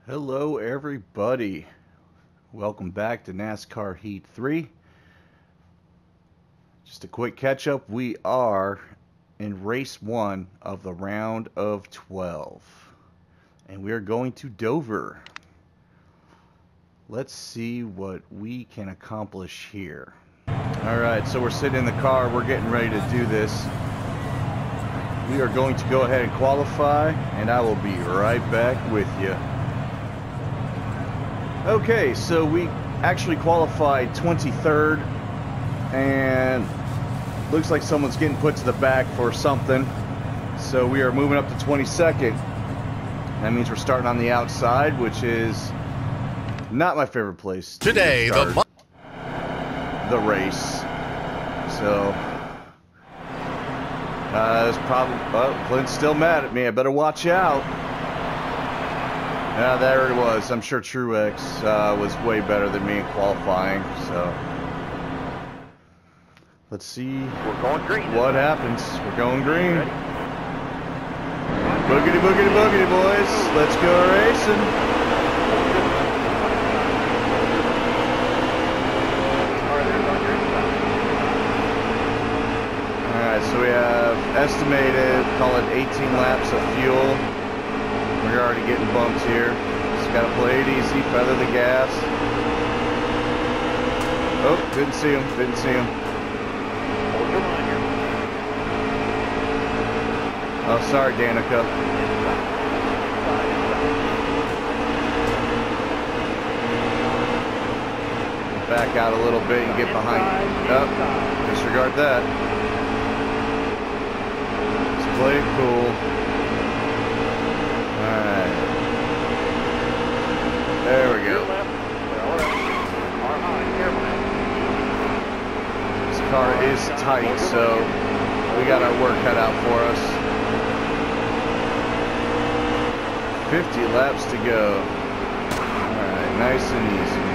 Hello everybody, welcome back to NASCAR Heat 3. Just a quick catch up, we are in race 1 of the round of 12 and we are going to Dover. Let's see what we can accomplish here. Alright, so we're sitting in the car, we're getting ready to do this. We are going to go ahead and qualify and I will be right back with you. Okay, so we actually qualified 23rd, and looks like someone's getting put to the back for something. So we are moving up to 22nd. That means we're starting on the outside, which is not my favorite place to start the race. So it's probably, oh, Clint's still mad at me. I better watch out. Yeah, there it was. I'm sure Truex was way better than me in qualifying, so let's see what happens. We're going green. Boogity, boogity, boogity, boys. Let's go racing. Alright, so we have estimated, call it 18 laps of fuel. We're already getting bumped here. Just gotta play it easy, feather the gas. Oh, didn't see him, didn't see him. Hold your line here. Oh, sorry, Danica. Back out a little bit and get behind. Oh, disregard that. Let's play it cool. Alright. There we go. This car is tight, so we got our work cut out for us. 50 laps to go. Alright, nice and easy.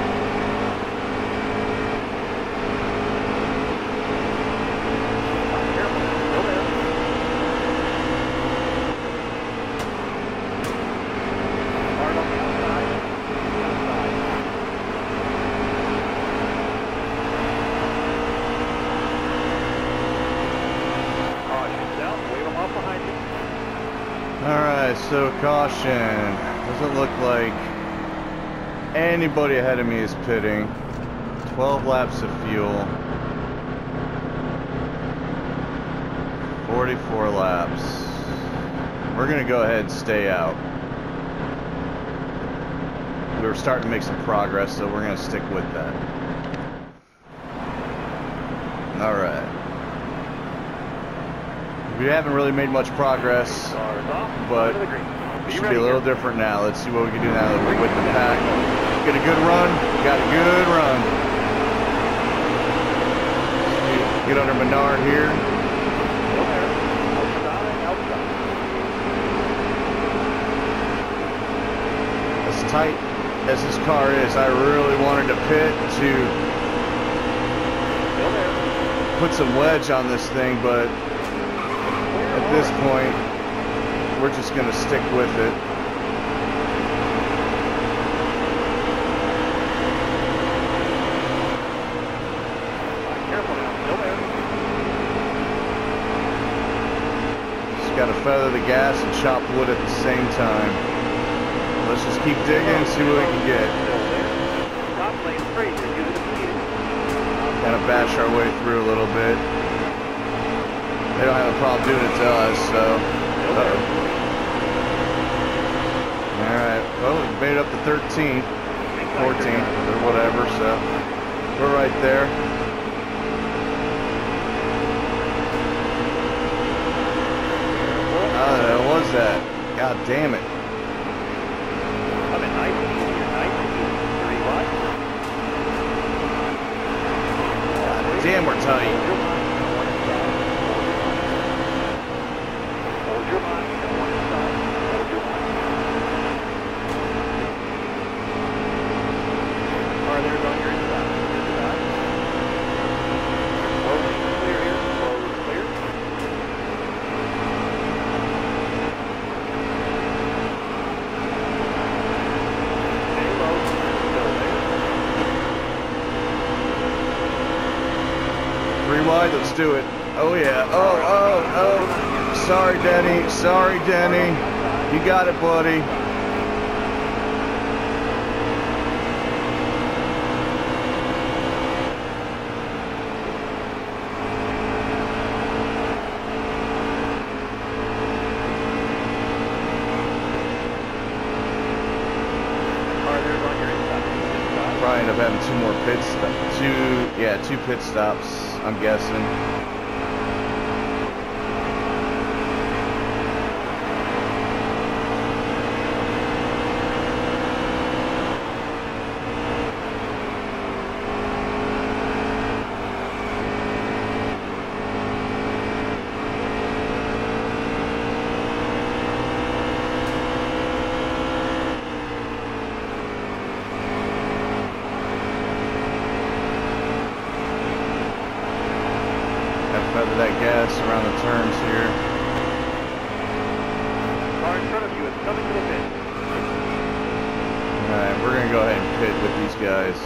Alright, so caution. Doesn't look like anybody ahead of me is pitting. 12 laps of fuel. 44 laps. We're going to go ahead and stay out. We were starting to make some progress, so we're going to stick with that. Alright. We haven't really made much progress, but it should be a little different now. Let's see what we can do now that we're with the pack. Get a good run. Got a good run. Get under Menard here. As tight as this car is, I really wanted to pit to put some wedge on this thing, but at this point, we're just going to stick with it. Just got to feather the gas and chop wood at the same time. Let's just keep digging and see what we can get. Kind of bash our way through a little bit. They don't have a problem doing it to us, so. Alright, well, we made it up to 13, 14, or whatever, so we're right there. How the hell was that? God damn it. God damn, we're tight. wide. Let's do it. Oh yeah. Oh. Sorry, Denny. Sorry, Denny. You got it, buddy. Probably end up having two more pit stops. Two pit stops, I'm guessing. Feather that gas around the turns here. Car in front of you is coming to the pit. Alright, we're going to go ahead and pit with these guys.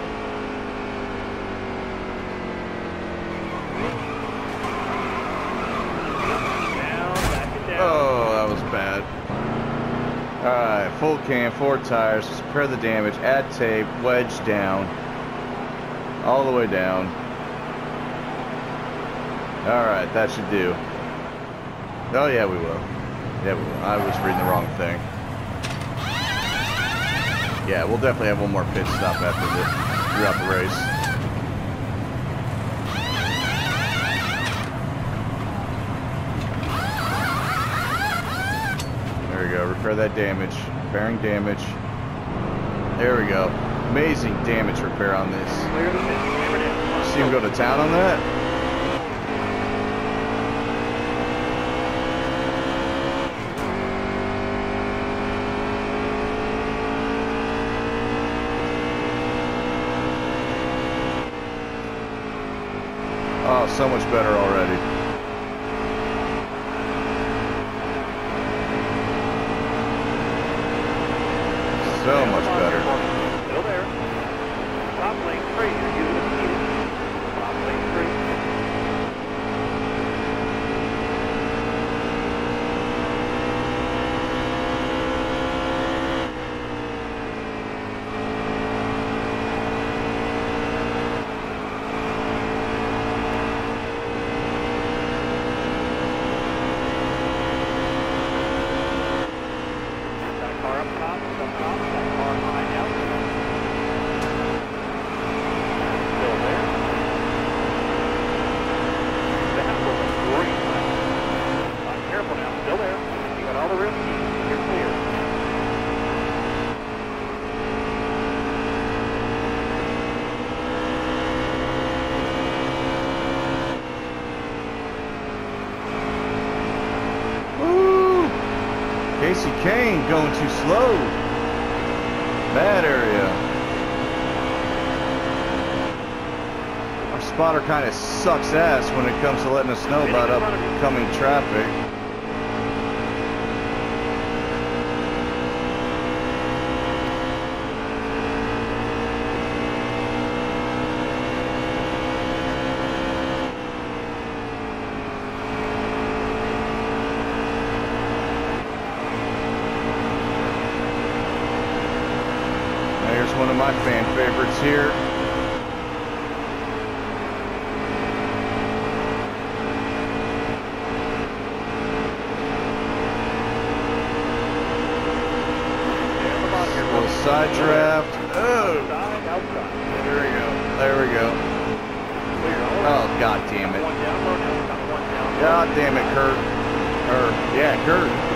Down, back and down. Oh, that was bad. Alright, full cam, 4 tires, repair the damage, add tape, wedge down. All the way down. Alright, that should do. Oh yeah, we will. Yeah, we will. I was reading the wrong thing. Yeah, we'll definitely have one more pit stop throughout the race. There we go, repair that damage. Repairing damage. There we go. Amazing damage repair on this. Clear the pit. Hammer down. See him go to town on that? Oh, so much better already. So much better. Still there. Top lane straight. You're using the speed. Top lane straight. Casey Kane going too slow. Bad area. Our spotter kind of sucks ass when it comes to letting us know about upcoming traffic. Here's one of my fan favorites here. Little side draft. Oh! There we go. There we go. Oh, god damn it. God damn it, Kurt. Yeah, Kurt.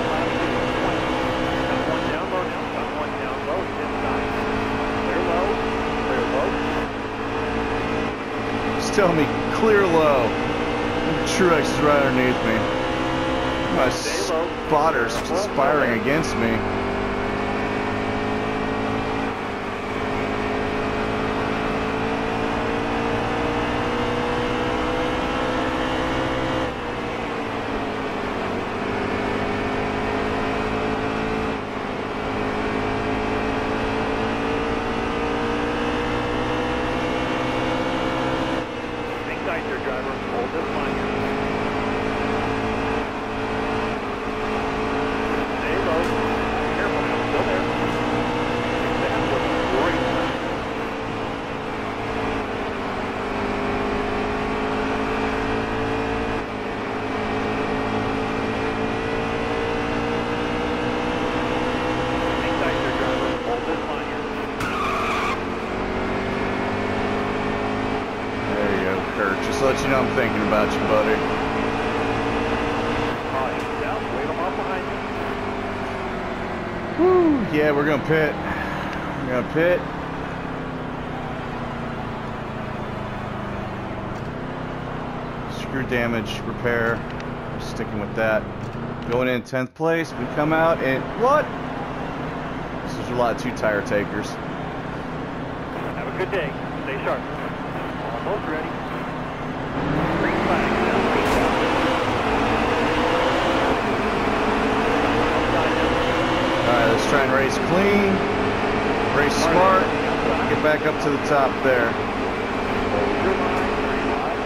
Telling me clear low. Truex is right underneath me. My spotter's conspiring against me. there, driver. Hold this line here. Stay low. Careful now. Still there. That was a great line. Hang tight there, driver. Hold this line here. There you go, Kurt. Just to let you know I'm thinking about you, buddy. He's out. Wait him off behind you. Woo! Yeah, we're gonna pit. We're gonna pit. Screw damage repair. We're sticking with that. Going in 10th place. We come out and what? This is a lot of 2 tire takers. Have a good day. Stay sharp. Almost ready. Green flag. Now green flag. Alright, let's try and race clean. Race smart. Get back up to the top there. Hold your line. 35.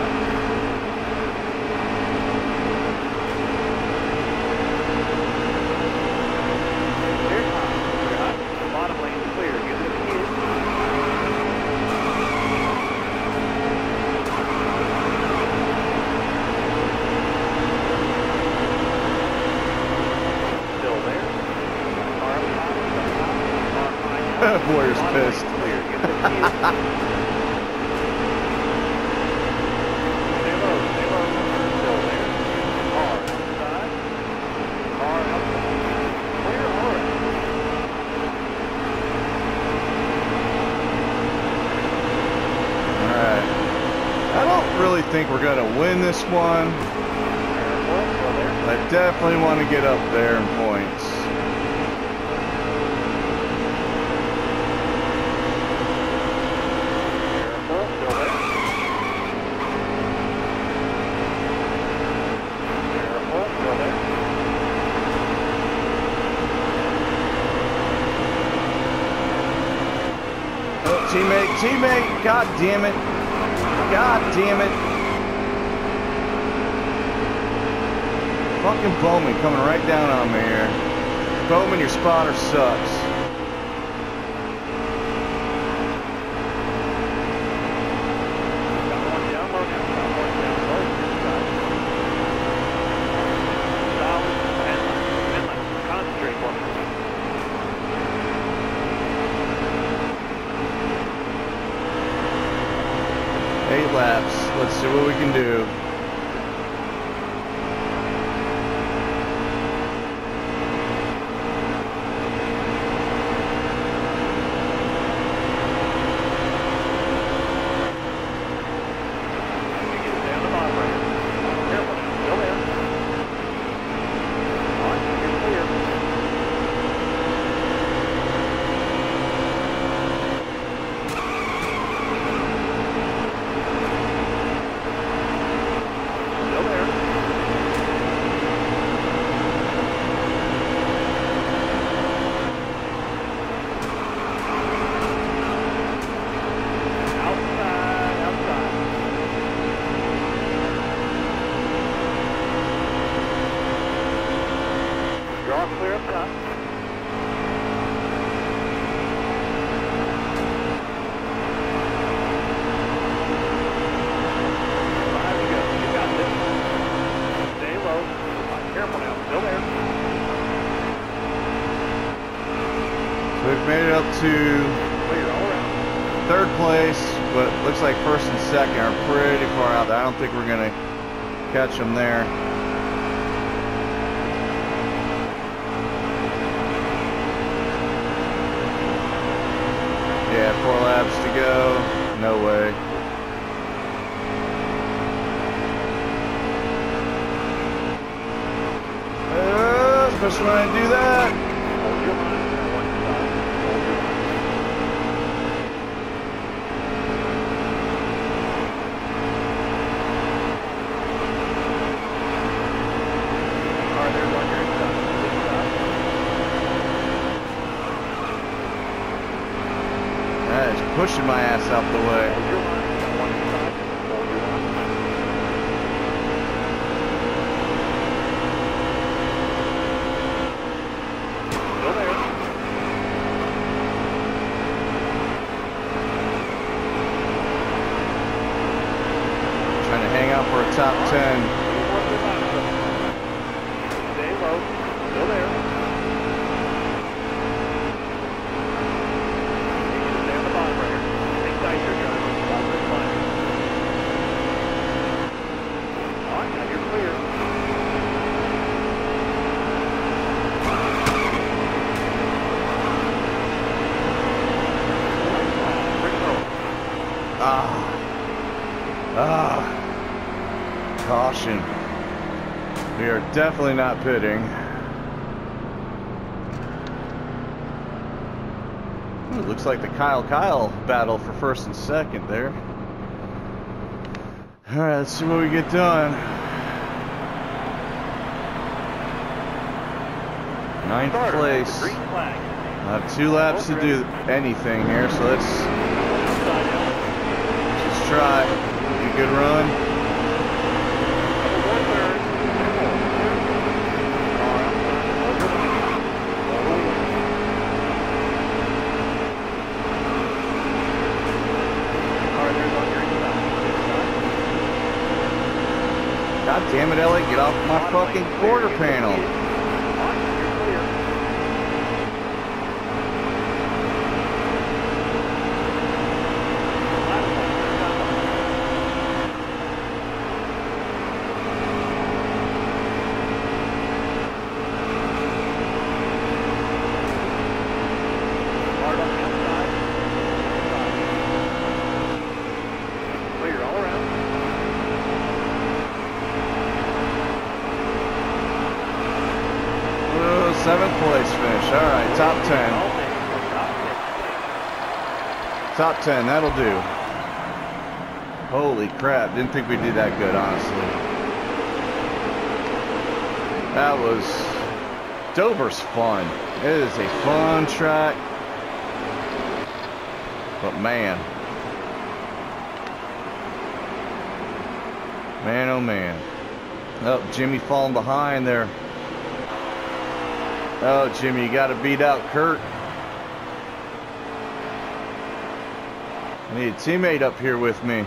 Clear top. Clear hot. Bottom lane clear. Get to the kid. Still there. Car behind. Car behind. Warrior's Bottom pissed. lane clear. Get to the kid. Stay low. Stay low. Still there. Car outside. Car outside. Clear or out. Alright. I don't really think we're gonna win this one. Careful. Still there. I definitely want to get up there in points. Careful. Still there. Careful. Still there. Oh, teammate, god damn it. God damn it. Fucking Bowman coming right down on me here. Bowman, your spotter sucks. Got one down low now. Got one down low. Solid. Inlet. Concentrate for me. 8 laps. Let's see what we can do. You get it down the bottom right here. Careful. Still there. On. You're clear. Still there. Outside. Outside. Draw clear up top. Five to go. You got this. Stay low. Careful now. Still there. So we've made it up to Clear all around. 3rd place, but looks like 1st and 2nd are pretty far out there. I don't think we're gonna catch them there. Yeah, 4 laps to go. No way. Especially when I do that. Hold your line. One side. Hold your line. Car there's on your inside. This side. That is pushing my ass out the way. Hold your line. One side. Hold your line. top 10. Stay low. Still there. You should stay on the bottom right here. Hang tight here, John. Watch this line. All right, now you're clear. Caution. We are definitely not pitting. Ooh, looks like the Kyle battle for first and second there. Alright, let's see what we get done. 9th place. Green flag. I have 2 laps to do anything here, so let's just try. Be a good run. God damn it, Elliot, get off my fucking quarter panel. Clear all around. 7th place finish. Alright, top 10. Top 10, that'll do. Holy crap, didn't think we'd do that good, honestly. That was... Dover's fun. It is a fun track. But man. Man, oh man. Oh, Jimmy falling behind there. Oh, Jimmy, you got to beat out Kurt. I need a teammate up here with me.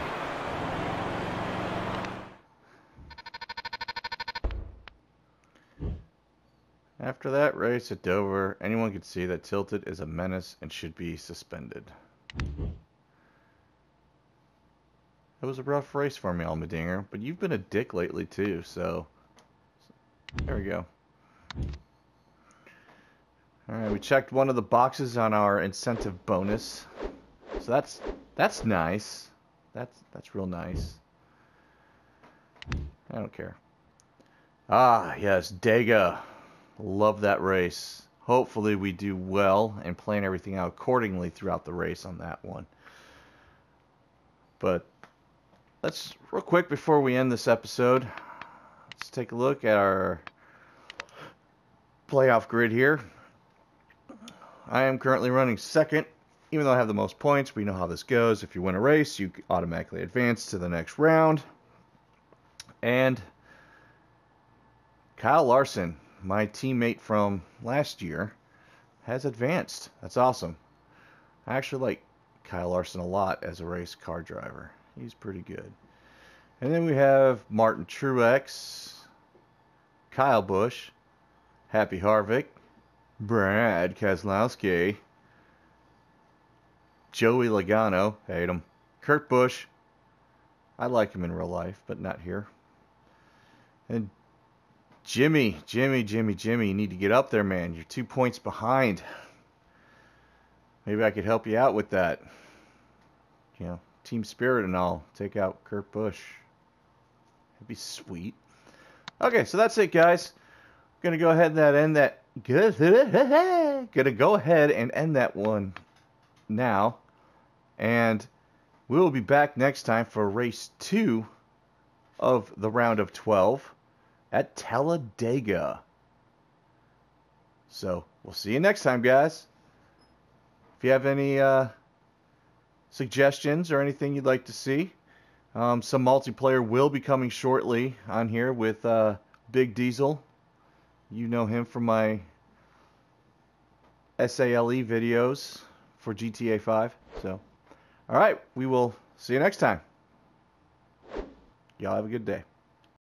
After that race at Dover, anyone could see that Tilted is a menace and should be suspended. It was a rough race for me, Almadinger, but you've been a dick lately too, so there we go. Alright, we checked one of the boxes on our incentive bonus. So that's nice. That's real nice. I don't care. Ah, yes, Dega. Love that race. Hopefully we do well and plan everything out accordingly throughout the race on that one. But let's, real quick before we end this episode, let's take a look at our playoff grid here. I am currently running second, even though I have the most points. We know how this goes. If you win a race, you automatically advance to the next round. And Kyle Larson, my teammate from last year, has advanced. That's awesome. I actually like Kyle Larson a lot as a race car driver. He's pretty good. And then we have Martin Truex, Kyle Busch, Happy Harvick, Brad Keselowski, Joey Logano, hate him, Kurt Busch, I like him in real life, but not here. And Jimmy, you need to get up there, man. You're 2 points behind. Maybe I could help you out with that. You know, team spirit and all. Take out Kurt Busch. That'd be sweet. Okay, so that's it, guys. I'm gonna go ahead and end that. Gonna go ahead and end that one now, and we will be back next time for race 2 of the round of 12 at Talladega. So we'll see you next time, guys. If you have any suggestions or anything you'd like to see, some multiplayer will be coming shortly on here with Big Diesel. You know him from my SALE videos for GTA 5. So, alright, we will see you next time. Y'all have a good day.